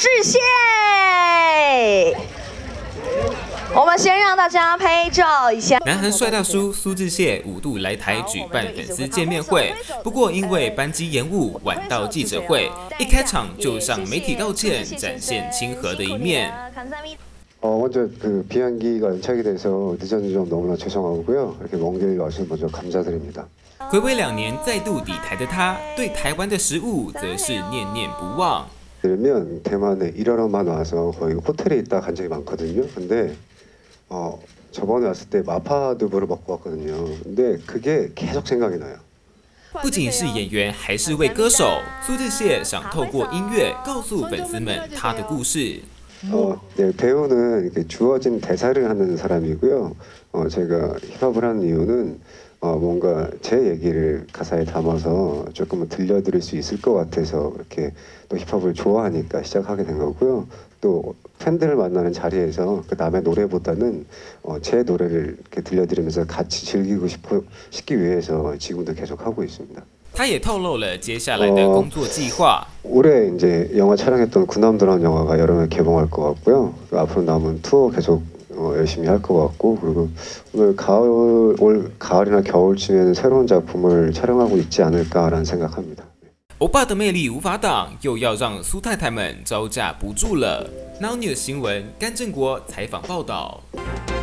志燮。我们先让大家拍照一下。 南韩帅大叔苏志燮5度来台举办粉丝见面会，不过因为班机延误，晚到记者会，一开场就向媒体道歉，展现亲和的一面。 먼저 그 비행기가 연착이 돼서 늦은 점 너무나 죄송하고요. 이렇게 먼 길 와주셔서 먼저 감사드립니다. 暌违2年再度抵台的他，对台湾的食物则是念念不忘。 그러면 대만에 일하러만 와서 거의 호텔에 있다 간 적이 많거든요. 근데 저번에 왔을 때 마파두부를 먹고 왔거든요. 근데 그게 계속 생각이 나요. 不仅是演员，还是位歌手，苏志燮想透过音乐告诉粉丝们他的故事。 네, 배우는 이렇게 주어진 대사를 하는 사람이고요. 제가 힙합을 하는 이유는 뭔가 제 얘기를 가사에 담아서 조금은 들려드릴 수 있을 것 같아서 이렇게 또 힙합을 좋아하니까 시작하게 된 거고요. 또 팬들을 만나는 자리에서 그 남의 노래보다는 제 노래를 이렇게 들려드리면서 같이 즐기고 싶기 위해서 지금도 계속 하고 있습니다. 他也透露了接下来的工作计划。 올해 이제 영화 촬영했던 군함도라는 영화가 여름에 개봉할 것 같고요. 앞으로 남은 투어 계속 열심히 할 것 같고, 그리고 올 가을이나 겨울쯤에는 새로운 작품을 촬영하고 있지 않을까라는 생각합니다. 欧巴的魅力无法挡，又要让苏太太们招架不住了。Now News 新闻，甘正国采访报道。